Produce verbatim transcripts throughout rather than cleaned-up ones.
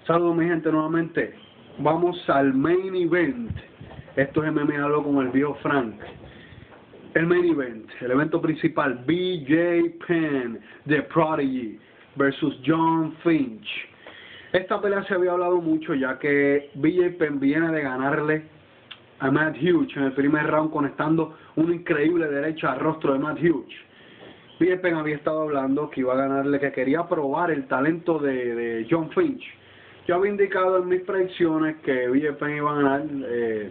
Saludos mi gente nuevamente. Vamos al main event. Esto es M M A con el viejo Frank. El main event, el evento principal, B J Penn, The Prodigy versus Jon Finch. Esta pelea se había hablado mucho ya que B J Penn viene de ganarle a Matt Hughes en el primer round conectando una increíble derecha al rostro de Matt Hughes. B J Penn había estado hablando que iba a ganarle, que quería probar el talento de, de Jon Finch. Yo había indicado en mis predicciones que B J Penn iba a ganar. Eh,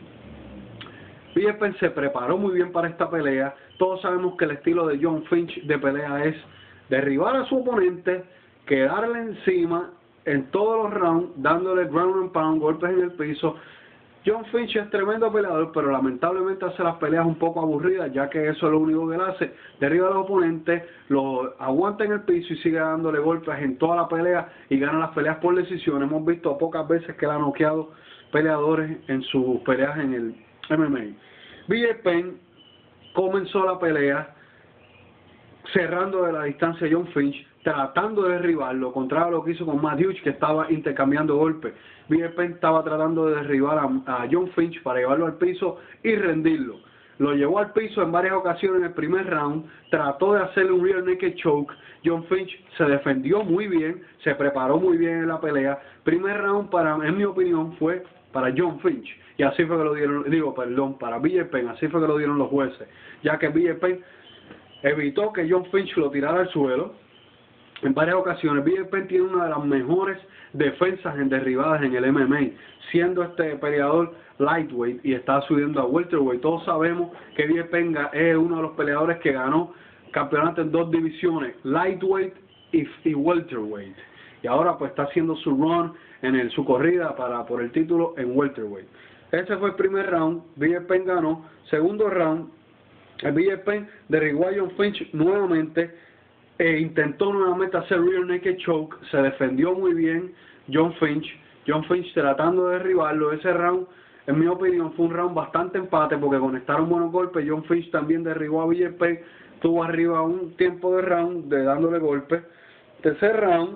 B J Penn se preparó muy bien para esta pelea. Todos sabemos que el estilo de Jon Finch de pelea es derribar a su oponente, quedarle encima en todos los rounds, dándole ground and pound, golpes en el piso. Jon Finch es tremendo peleador, pero lamentablemente hace las peleas un poco aburridas, ya que eso es lo único que él hace. Derriba a los oponentes, los aguanta en el piso y sigue dándole golpes en toda la pelea y gana las peleas por decisión. Hemos visto pocas veces que él ha noqueado peleadores en sus peleas en el M M A. B J Penn comenzó la pelea cerrando de la distancia a Jon Finch, tratando de derribarlo, contrario a lo que hizo con Matt Hughes, que estaba intercambiando golpes. B J Penn estaba tratando de derribar a, a Jon Finch para llevarlo al piso y rendirlo. Lo llevó al piso en varias ocasiones en el primer round, trató de hacerle un rear naked choke. Jon Finch se defendió muy bien, se preparó muy bien en la pelea. Primer round, para, en mi opinión, fue para Jon Finch. Y así fue que lo dieron, digo, perdón, para B J Penn, así fue que lo dieron los jueces. Ya que B J Penn evitó que Jon Finch lo tirara al suelo en varias ocasiones. B J Penn tiene una de las mejores defensas en derribadas en el M M A, siendo este peleador lightweight y está subiendo a welterweight. Todos sabemos que B J Penn es uno de los peleadores que ganó campeonato en dos divisiones, lightweight y, y welterweight. Y ahora pues está haciendo su run en el, su corrida para por el título en welterweight. Ese fue el primer round, B J Penn ganó. Segundo round, B J Penn derribó a Jon Finch nuevamente, e intentó nuevamente hacer rear naked choke, se defendió muy bien Jon Finch, Jon Finch tratando de derribarlo. Ese round, en mi opinión, fue un round bastante empate porque conectaron buenos golpes. Jon Finch también derribó a B J Penn, estuvo arriba un tiempo de round de dándole golpes. Tercer round,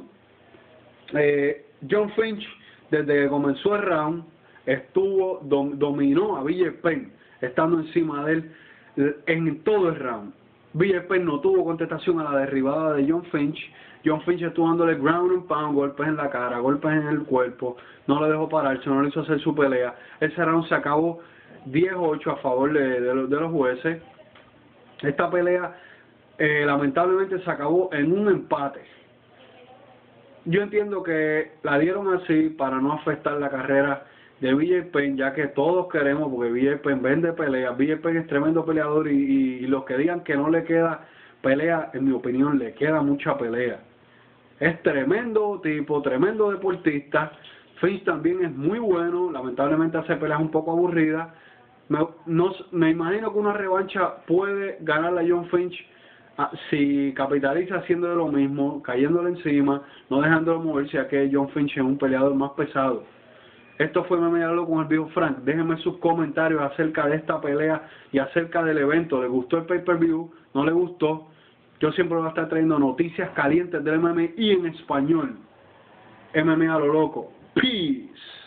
eh, Jon Finch desde que comenzó el round estuvo dom, dominó a B J Penn, estando encima de él en todo el round. B J Penn no tuvo contestación a la derribada de Jon Finch. Jon Finch estuvo dándole ground and pound, golpes en la cara, golpes en el cuerpo, no le dejó pararse, no le hizo hacer su pelea. Ese round se acabó diez ocho a favor de, de, los, de los jueces. Esta pelea eh, lamentablemente se acabó en un empate. Yo entiendo que la dieron así para no afectar la carrera de B J Penn, ya que todos queremos, porque B J Penn vende peleas. B J Penn es tremendo peleador y, y, y los que digan que no le queda pelea, en mi opinión le queda mucha pelea. Es tremendo tipo, tremendo deportista. Finch también es muy bueno, lamentablemente hace peleas un poco aburridas. Me, no, me imagino que una revancha puede ganarle a Jon Finch ah, si capitaliza haciendo de lo mismo, cayéndole encima, no dejándolo moverse, ya que Jon Finch es un peleador más pesado. Esto fue M M A con el viejo Frank. Déjenme sus comentarios acerca de esta pelea y acerca del evento. ¿Les gustó el pay-per-view? ¿No les gustó? Yo siempre voy a estar trayendo noticias calientes del M M A y en español. M M A a lo loco. Peace.